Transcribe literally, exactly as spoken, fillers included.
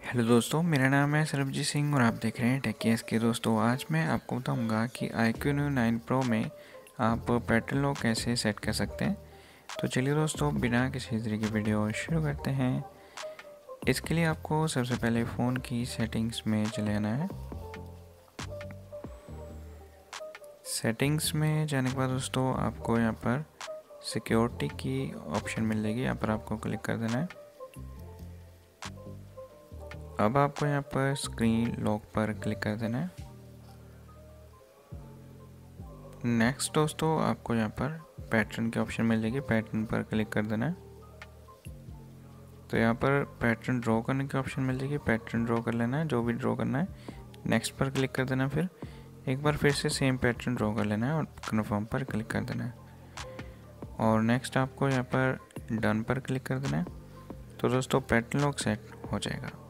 Hello दोस्तों, मेरा नाम है सरबजीत सिंह और आप देख रहे हैं टेक्कीएस के। दोस्तों आज मैं आपको बताऊंगा कि आई क्यू नाइन प्रो में आप पैटर्न लॉक कैसे सेट कर सकते हैं। तो चलिए दोस्तों, बिना किसी तरह की वीडियो शुरू करते हैं। इसके लिए आपको सबसे पहले फ़ोन की सेटिंग्स में चले आना है। सेटिंग्स में जाने के बाद दोस्तों आपको यहाँ पर सिक्योरिटी की ऑप्शन मिल जाएगी, यहाँ पर आपको क्लिक कर देना है। अब आपको यहाँ पर स्क्रीन लॉक पर क्लिक कर देना है। नेक्स्ट दोस्तों आपको यहाँ पर पैटर्न की ऑप्शन मिल जाएगी, पैटर्न पर क्लिक कर देना है। तो यहाँ पर पैटर्न ड्रॉ करने की ऑप्शन मिल जाएगी, पैटर्न ड्रॉ कर लेना है, जो भी ड्रॉ करना है। नेक्स्ट पर क्लिक कर देना है, फिर एक बार फिर से सेम पैटर्न ड्रॉ कर लेना है और कन्फर्म पर क्लिक कर देना है। और नेक्स्ट आपको यहाँ पर डन पर क्लिक कर देना है। तो दोस्तों पैटर्न लॉक सेट हो जाएगा।